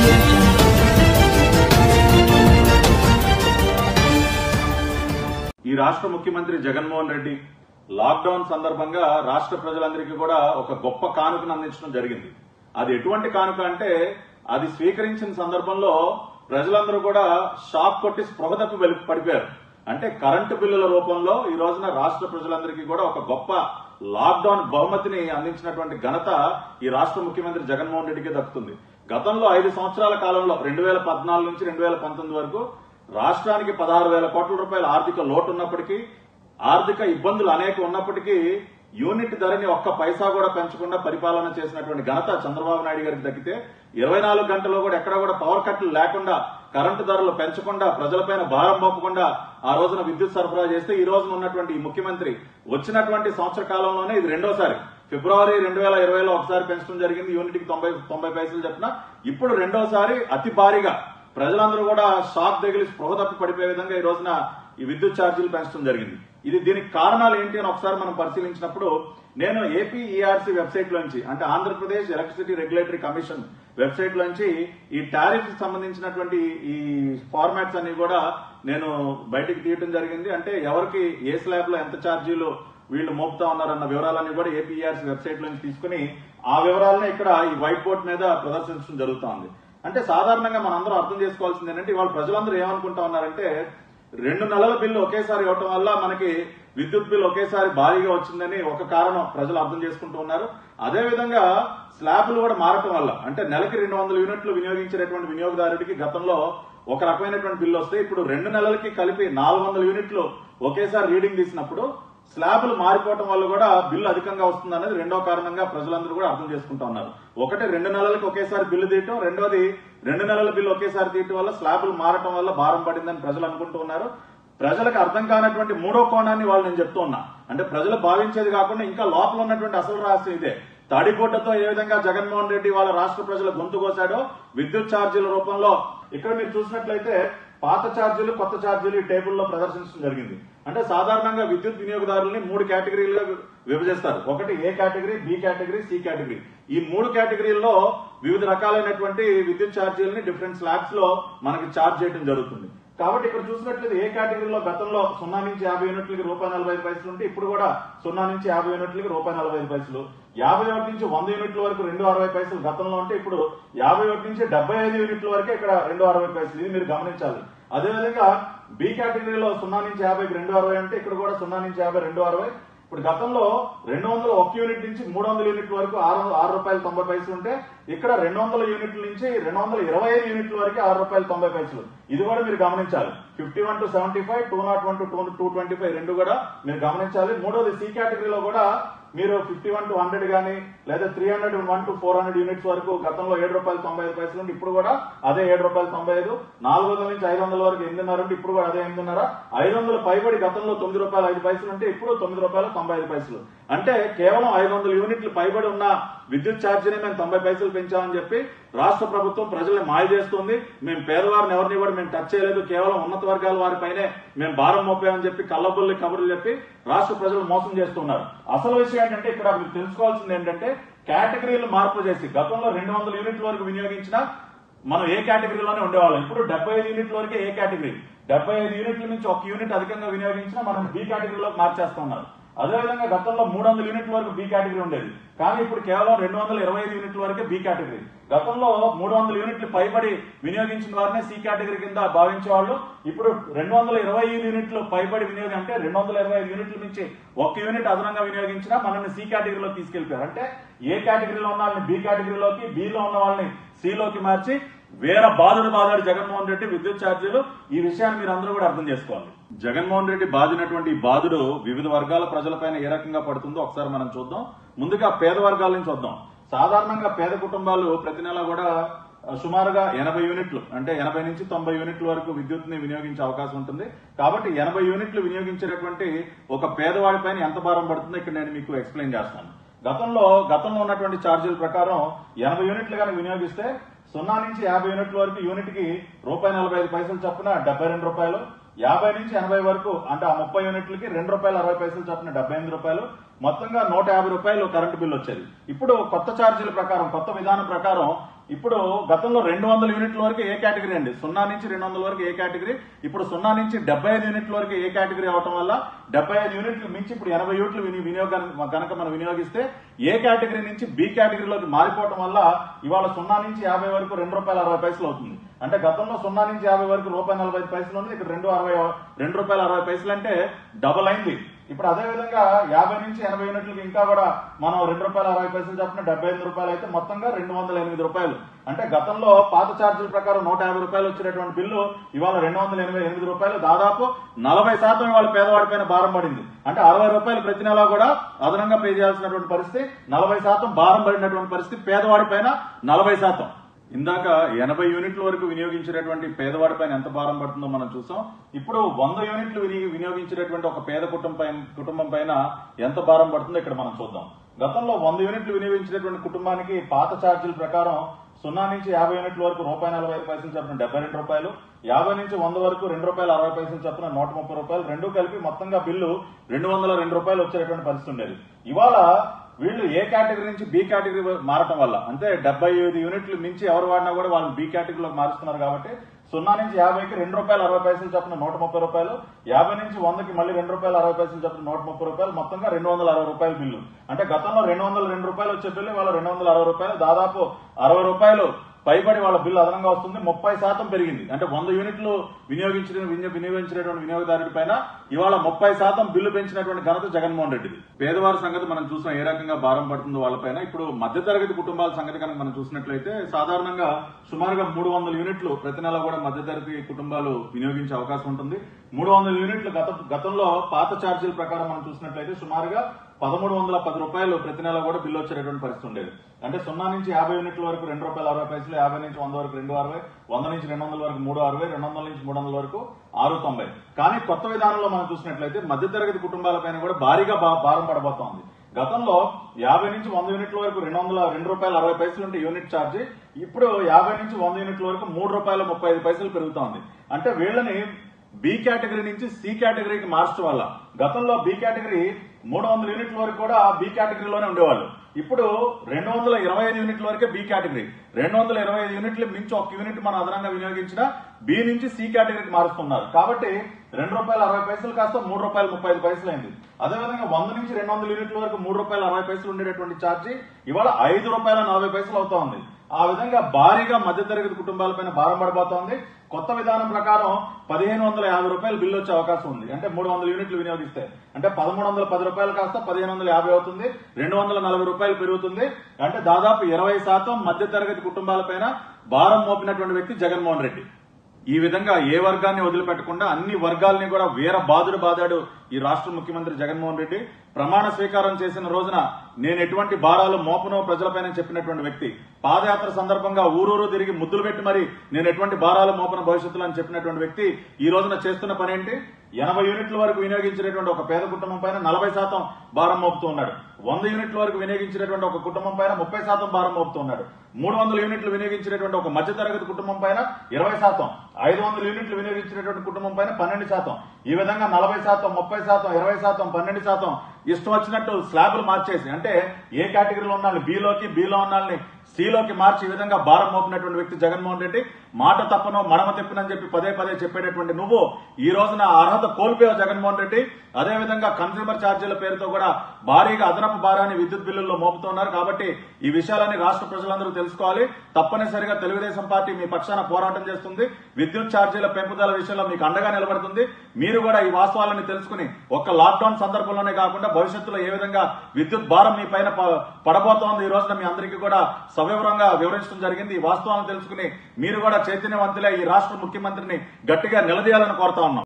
ఈ రాష్ట్ర ముఖ్యమంత్రి జగన్మోహన్ రెడ్డి లాక్డౌన్ సందర్భంగా రాష్ట్ర ప్రజలందరికీ కూడా ఒక గొప్ప కానుకను అందించడం జరిగింది. అది ఎటువంటి కానుక అంటే, అది స్వీకరించిన సందర్భంలో ప్రజలందరూ కూడా షాక్ కొట్టి స్పృహ తప్పి పడిపోయారు. అంటే కరెంటు బిల్లుల రూపంలో ఈ రోజున రాష్ట్ర ప్రజలందరికీ కూడా ఒక గొప్ప లాక్డౌన్ బహుమతిని అందించినటువంటి ఘనత ఈ రాష్ట్ర ముఖ్యమంత్రి జగన్మోహన్ రెడ్డికి దక్కుతుంది. గతంలో 5 సంవత్సరాల కాలంలో 2014 నుంచి 2019 వరకు రాష్ట్రానికి 16,000 కోట్ల రూపాయల ఆర్థిక లోటు ఉన్నప్పటికీ, ఆర్థిక ఇబ్బందులు అనేక ఉన్నప్పటికీ యూనిట్ ధరని ఒక్క పైసా కూడా పెంచకుండా పరిపాలన చేసినటువంటి ఘనత చంద్రబాబు నాయుడు గారికి దక్కితే, 24 గంటల్లో కూడా ఎక్కడ కూడా పవర్ కట్లు లేకుండా, కరెంటు ధరలు పెంచకుండా, ప్రజలపైన భారం మోపకుండా ఆ రోజున విద్యుత్ సరఫరా చేస్తే, ఈ రోజున ఉన్నటువంటి ఈ ముఖ్యమంత్రి వచ్చినటువంటి సంవత్సర కాలంలోనే ఇది రెండోసారి. ఫిబ్రవరి 2020లో ఒకసారి పెంచడం జరిగింది, యూనిట్కి 90 పైసలు చెప్పిన. ఇప్పుడు రెండోసారి అతి భారీగా ప్రజలందరూ కూడా షాక్ తగిలి స్పృహ తప్పి పడిపోయే విధంగా ఈ రోజున ఈ విద్యుత్ ఛార్జీలు పెంచడం జరిగింది. దీనికి కారణాలు ఏంటి అని ఒకసారి మనం పరిశీలించినప్పుడు, నేను ఏపీఈఆర్సీ వెబ్సైట్ లోంచి, అంటే Andhra Pradesh electricity regulatory commission website లోంచి ఈ టారిఫ్ సంబంధించినటువంటి ఈ ఫార్మాట్స్ అన్ని కూడా నేను బయటికి తీయటం జరిగింది. అంటే ఎవరికి ఏ స్లాబ్ లో ఎంత ఛార్జీలు వీళ్ళు మోపుతా ఉన్నారన్న వివరాలన్నీ కూడా ఏపీఈఆర్సీ వెబ్సైట్ లోంచి తీసుకుని ఆ వివరాలను ఇక్కడ ఈ వైట్ బోర్డ్ మీద ప్రదర్శించడం జరుగుతూ ఉంది. అంటే సాధారణంగా మనందరం అర్థం చేసుకోవాల్సింది ఏంటంటే, ఇవాళ ప్రజలందరూ ఏమనుకుంటా ఉన్నారంటే, 2 నెలల బిల్లు ఒకేసారి ఇవ్వటం వల్ల మనకి విద్యుత్ బిల్లు ఒకేసారి భారీగా వచ్చిందని ఒక కారణం ప్రజలు అర్థం చేసుకుంటూ ఉన్నారు. అదేవిధంగా స్లాబ్లు కూడా మారటం వల్ల, అంటే నెలకి 200 యూనిట్లు వినియోగించేటువంటి వినియోగదారుడికి గతంలో ఒక రకమైనటువంటి బిల్లు వస్తే, ఇప్పుడు 2 నెలలకి కలిపి 400 యూనిట్లు ఒకేసారి రీడింగ్ తీసినప్పుడు స్లాబ్లు మారిపోవటం వల్ల కూడా బిల్లు అధికంగా వస్తుంది అనేది రెండో కారణంగా ప్రజలందరూ కూడా అర్థం చేసుకుంటా ఉన్నారు. ఒకటి 2 నెలలకు ఒకేసారి బిల్లు తీయటం, రెండోది 2 నెలల బిల్లు ఒకేసారి తీయటం వల్ల స్లాబ్లు మారటం వల్ల భారం పడిందని ప్రజలు అనుకుంటూ ఉన్నారు. ప్రజలకు అర్థం కానటువంటి మూడో కోణాన్ని వాళ్ళు నేను చెప్తూ ఉన్నా. అంటే ప్రజలు భావించేది కాకుండా ఇంకా లోపల ఉన్నటువంటి అసలు రహస్యం ఇదే. తడిగుడ్డతో ఏ విధంగా జగన్మోహన్ రెడ్డి వాళ్ళ రాష్ట్ర ప్రజల గొంతు కోసాడో విద్యుత్ ఛార్జీల రూపంలో, ఇక్కడ మీరు చూసినట్లయితే పాత ఛార్జీలు, కొత్త ఛార్జీలు ఈ టేబుల్లో ప్రదర్శించడం జరిగింది. అంటే సాధారణంగా విద్యుత్ వినియోగదారుల్ని 3 కేటగిరీలుగా విభజిస్తారు. ఒకటి A category, B category, C category. ఈ 3 కేటగిరీల్లో వివిధ రకాలైనటువంటి విద్యుత్ ఛార్జీలని డిఫరెంట్ స్లాబ్స్ లో మనకి ఛార్జ్ చేయడం జరుగుతుంది. కాబట్టి ఇక్కడ చూసినట్లయితే ఏ కేటగిరీలో గతంలో 0 నుంచి 50 యూనిట్లకి ₹45 ఉంటే, ఇప్పుడు కూడా 0 నుంచి 50 యూనిట్లకి ₹45, 51 నుంచి 100 యూనిట్ల వరకు ₹2.60 గతంలో ఉంటే, ఇప్పుడు 51 నుంచి 75 యూనిట్ల వరకే ఇక్కడ ₹2.60. ఇది మీరు గమనించాలి. అదేవిధంగా బి కేటగిరీలో 0 నుంచి 50కి ₹2.60 అంటే, ఇక్కడ కూడా 0 నుంచి 50 ₹2.60. ఇప్పుడు గతంలో 201 యూనిట్ నుంచి 300 యూనిట్ల వరకు ₹6.90 ఉంటే, ఇక్కడ 200 యూనిట్ల నుంచి 225 యూనిట్ల వరకు ₹6.90. ఇది కూడా మీరు గమనించాలి. 51 to 75, 201 to 225 రెండు కూడా మీరు గమనించాలి. మూడోది సి కేటగిరీలో కూడా మీరు 51 to 100 గానీ, లేదా 301 to 400 యూనిట్స్ వరకు గతంలో ₹7.95 నుండి ఇప్పుడు కూడా అదే ₹7.95. 400 నుంచి 500 వరకు 8.5 ఉంటే ఇప్పుడు కూడా అదే 8.5. 500 పైబడి గతంలో ₹9.05 ఉంటే ఇప్పుడు ₹9.95. అంటే కేవలం 500 యూనిట్లు పైబడి ఉన్న విద్యుత్ ఛార్జీని మేము 90 పైసలు పెంచామని చెప్పి రాష్ట్ర ప్రభుత్వం ప్రజల్ని మాయ చేస్తుంది. మేము పేదవారిని ఎవరిని కూడా మేము టచ్ చేయలేదు, కేవలం ఉన్నత వర్గాల వారిపైనే మేము భారం మోపామని చెప్పి కళ్ళబుల్లి కబుర్లు చెప్పి రాష్ట్ర ప్రజలు మోసం చేస్తున్నారు. అసలు విషయం ఏంటంటే, ఇక్కడ మీరు తెలుసుకోవాల్సింది ఏంటంటే, కేటగిరీలు మార్పు చేసి గతంలో 200 యూనిట్ల వరకు వినియోగించిన మనం ఏ కేటగిరీలోనే ఉండేవాళ్ళం. ఇప్పుడు 75 యూనిట్ల వరకే ఏ కేటగిరీ. 75 యూనిట్ల నుంచి 1 యూనిట్ అధికంగా వినియోగించినా మనం బి కేటగిరీలోకి మార్చేస్తున్నారు. అదేవిధంగా గతంలో 300 యూనిట్ల వరకు బి కేటగిరీ ఉండేది, కానీ ఇప్పుడు కేవలం 225 యూనిట్ల వరకే బి కేటగిరీ. గతంలో 300 యూనిట్లు పైబడి వినియోగించిన వారినే సి కేటగిరీ కింద భావించేవాళ్ళు. ఇప్పుడు 225 యూనిట్లు పైబడి వినియోగం అంటే 225 యూనిట్ల నుంచి 1 యూనిట్ అదనంగా వినియోగించినా మనల్ని సి కేటగిరీలోకి తీసుకెళ్లిపోయారు. అంటే ఏ కేటగిరీలో ఉన్న వాళ్ళని బి కేటగిరీలోకి, బిలో ఉన్న వాళ్ళని సిలోకి మార్చి వేరే బాధడు జగన్మోహన్ రెడ్డి విద్యుత్ ఛార్జీలు. ఈ విషయాన్ని మీరు అందరూ కూడా అర్థం చేసుకోవాలి. జగన్మోహన్ రెడ్డి బాధినటువంటి ఈ బాధుడు వివిధ వర్గాల ప్రజలపైన ఏ రకంగా పడుతుందో ఒకసారి మనం చూద్దాం. ముందుగా పేద వర్గాల నుంచి వద్దాం. సాధారణంగా పేద కుటుంబాలు ప్రతి నెల కూడా సుమారుగా 80 యూనిట్లు, అంటే 80 నుంచి 90 యూనిట్ల వరకు విద్యుత్ ని వినియోగించే అవకాశం ఉంటుంది. కాబట్టి 80 యూనిట్లు వినియోగించేటటువంటి ఒక పేదవాడి పైన ఎంత భారం పడుతుందో ఇక్కడ నేను మీకు ఎక్స్ప్లెయిన్ చేస్తాను. గతంలో ఉన్నటువంటి ఛార్జీల ప్రకారం 80 యూనిట్లు కనుక వినియోగిస్తే 0 నుంచి 50 యూనిట్ల వరకు యూనిట్ కి ₹1.45 చొప్పున ₹72, 50 నుంచి 80 వరకు అంటే ఆ 30 యూనిట్లకి ₹2.60 చొప్పున ₹78, మొత్తంగా ₹150 కరెంటు బిల్లు వచ్చేది. ఇప్పుడు కొత్త ఛార్జీల ప్రకారం, కొత్త విధానం ప్రకారం ఇప్పుడు గతంలో 200 యూనిట్ల వరకు ఏ కేటగిరీ అండి, 0 నుంచి 200 వరకు ఏ కేటగిరీ, ఇప్పుడు 0 నుంచి 75 యూనిట్ల వరకు ఏ కేటగిరీ అవటం వల్ల 75 యూనిట్లు మించి ఇప్పుడు 80 యూనిట్లు వినియోగాన్ని కనుక మనం వినియోగిస్తే ఏ కేటగిరీ నుంచి బి కేటగిరీలోకి మారిపోవటం వల్ల ఇవాళ 0 నుంచి 50 వరకు ₹2.60 అవుతుంది. అంటే గతంలో 0 నుంచి 50 వరకు ₹1.45 ఉంది, ఇక్కడ ₹2.60 అంటే డబుల్ అయింది. ఇప్పుడు అదే విధంగా 50 నుంచి 80 యూనిట్లకి ఇంకా కూడా మనం ₹2.60 చొప్పున ₹75 అయితే మొత్తంగా ₹208. అంటే గతంలో పాత ఛార్జీల ప్రకారం ₹150 వచ్చేటటువంటి బిల్లు ఇవాళ ₹288, దాదాపు 40% ఇవాళ పేదవాడి పైన భారం పడింది. అంటే ₹60 ప్రతి నెల కూడా అదనంగా పే చేయాల్సినటువంటి పరిస్థితి, 40% భారం పడినటువంటి పరిస్థితి పేదవాడి పైన 40%. ఇందాక 80 యూనిట్ల వరకు వినియోగించినటువంటి పేదవాడి పైన ఎంత భారం పడుతుందో మనం చూసాం. ఇప్పుడు 100 యూనిట్లు వినియోగించినటువంటి ఒక పేద కుటుంబం పైన ఎంత భారం పడుతుందో ఇక్కడ మనం చూద్దాం. గతంలో 100 యూనిట్లు వినియోగించినటువంటి కుటుంబానికి పాత ఛార్జీల ప్రకారం 0 నుంచి 50 యూనిట్ల వరకు ₹1.45 చొప్పున ₹72, 50 నుంచి 100 వరకు ₹2.60 చొప్పున ₹130, రెండు కలిపి మొత్తంగా బిల్లు ₹202 వచ్చేటటువంటి పరిస్థితి ఉండేది. ఇవాళ వీళ్ళు ఏ కేటగిరీ నుంచి బి కేటగిరీ మారటం వల్ల, అంటే 75 యూనిట్లు మించి ఎవరు వాడినా కూడా వాళ్ళు బి కేటగిరీలోకి మారుస్తున్నారు కాబట్టి 0 నుంచి 50కి ₹2.60 చొప్పున ₹130, 50 నుంచి 100కి మళ్ళీ ₹2.60 చొప్పున ₹130, మొత్తంగా ₹260 బిల్లు. అంటే గతంలో ₹202 వచ్చే బిల్లు ఇవాళ ₹260, దాదాపు ₹60 పైబడి వాళ్ళ బిల్లు అదనంగా వస్తుంది. 30% పెరిగింది. అంటే 100 యూనిట్లు వినియోగించినటువంటి వినియోగదారుడి పైన ఇవాళ 30% బిల్లు పెంచినటువంటి ఘనత జగన్మోహన్ రెడ్డిది. పేదవారి సంగతి మనం చూసాం, ఏ రకంగా భారం పడుతుందో వాళ్ళపైన. ఇప్పుడు మధ్యతరగతి కుటుంబాల సంగతి కనుక మనం చూసినట్లయితే సాధారణంగా సుమారుగా 300 యూనిట్లు ప్రతి నెల కూడా మధ్యతరగతి కుటుంబాలు వినియోగించే అవకాశం ఉంటుంది. 300 యూనిట్లు గతంలో పాత ఛార్జీల ప్రకారం మనం చూసినట్లయితే సుమారుగా ₹1,310 ప్రతి నెల కూడా బిల్లు వచ్చేటటువంటి పరిస్థితి ఉండేది. అంటే 0 నుంచి 50 యూనిట్ల వరకు ₹2.60, 50 నుంచి 100 వరకు ₹2.60, 100 నుంచి 200 వరకు ₹3.60, 200 నుంచి 300 వరకు ₹6.90. కానీ కొత్త విధానంలో మనం చూసినట్లయితే మధ్యతరగతి కుటుంబాలపైన కూడా భారీగా భారం పడబోతోంది. గతంలో 50 నుంచి 100 యూనిట్ల వరకు ₹2.60 ఉంటే యూనిట్ ఛార్జీ, ఇప్పుడు 50 నుంచి 100 యూనిట్ల వరకు ₹3.35 పెరుగుతోంది. అంటే వీళ్ళని బి కేటగిరీ నుంచి సి కేటగిరీకి మార్చడం వల్ల గతంలో బి కేటగిరీ 300 యూనిట్ల వరకు కూడా బి కేటగిరీలోనే ఉండేవాళ్ళు. ఇప్పుడు 225 యూనిట్ల వరకే బి కేటగిరీ. 225 యూనిట్లు మించి ఒక యూనిట్ మనం అదనంగా వినియోగించిన బి నుంచి సి కేటగిరీకి మారుస్తున్నారు. కాబట్టి ₹2.60 కాస్త ₹3.35 అయింది. అదేవిధంగా 100 నుంచి 200 యూనిట్ల వరకు ₹3.60 ఉండేటటువంటి ఛార్జీ ఇవాళ ₹5.40 అవుతా ఉంది. ఆ విధంగా భారీగా మధ్యతరగతి కుటుంబాలపైన భారం పడబోతోంది. కొత్త విధానం ప్రకారం ₹1,550 బిల్లు వచ్చే అవకాశం ఉంది. అంటే 300 యూనిట్లు వినియోగిస్తే అంటే ₹1,310 కాస్త ₹1,550 అవుతుంది. ₹240 పెరుగుతుంది. అంటే దాదాపు 20% మధ్యతరగతి కుటుంబాలపైన భారం మోపినటువంటి వ్యక్తి జగన్మోహన్ రెడ్డి. ఈ విధంగా ఏ వర్గాన్ని వదిలిపెట్టకుండా అన్ని వర్గాలని కూడా బాదాడు ఈ రాష్ట్ర ముఖ్యమంత్రి జగన్మోహన్ రెడ్డి. ప్రమాణ స్వీకారం చేసిన రోజున నేను ఎటువంటి భారాలు మోపనో ప్రజలపైన చెప్పినటువంటి వ్యక్తి. పాదయాత్ర సందర్భంగా ఊరూరు తిరిగి ముద్దులు పెట్టి మరి నేను ఎటువంటి భారాలు మోపన భవిష్యత్తులో అని చెప్పినటువంటి వ్యక్తి ఈ రోజున చేస్తున్న పని ఏంటి? 80 యూనిట్ల వరకు వినియోగించినటువంటి ఒక పేద కుటుంబం పైన 40% భారం మోపుతూ ఉన్నాడు. 100 యూనిట్ల వరకు వినియోగించినటువంటి ఒక కుటుంబం పైన 30% భారం మోపుతూ ఉన్నాడు. 300 యూనిట్లు వినియోగించినటువంటి ఒక మధ్యతరగతి కుటుంబం పైన 20%, 500 యూనిట్లు వినియోగించినటువంటి కుటుంబం పైన 12%. ఈ విధంగా 40%, 30%, 20%, 12% ఇష్టం వచ్చినట్టు స్లాబులు మార్చేసి అంటే ఏ కేటగిరీలో ఉన్న బిలో ఉన్న సిలోకి మార్చి ఈ విధంగా భారం మోపినటువంటి వ్యక్తి జగన్మోహన్ రెడ్డి. మాట తప్పనో మడమ తిప్పనని చెప్పి పదే చెప్పేటటువంటి నువ్వు ఈ రోజున అర్హత కోల్పోయావు జగన్మోహన్ రెడ్డి. అదేవిధంగా కన్స్యూమర్ ఛార్జీల పేరుతో కూడా భారీగా అదనపు భారాన్ని విద్యుత్ బిల్లుల్లో మోపుతున్నారు. కాబట్టి ఈ విషయాలన్నీ రాష్ట్ర ప్రజలందరూ తెలుసుకోవాలి. తప్పనిసరిగా తెలుగుదేశం పార్టీ మీ పక్షాన పోరాటం చేస్తుంది. విద్యుత్ ఛార్జీల పెంపుదల విషయంలో మీకు అండగా నిలబడుతుంది. మీరు కూడా ఈ వాస్తవాలను తెలుసుకుని ఒక్క లాక్డౌన్ సందర్భంలోనే కాకుండా భవిష్యత్తులో ఏ విధంగా విద్యుత్ భారం మీ పైన పడబోతోంది ఈ రోజున మీ అందరికీ కూడా సవివరంగా వివరించడం జరిగింది. ఈ వాస్తవాలను తెలుసుకుని మీరు కూడా చైతన్యవంతులే ఈ రాష్ట్ర ముఖ్యమంత్రిని గట్టిగా నిలదీయాలని కోరుతా ఉన్నాం.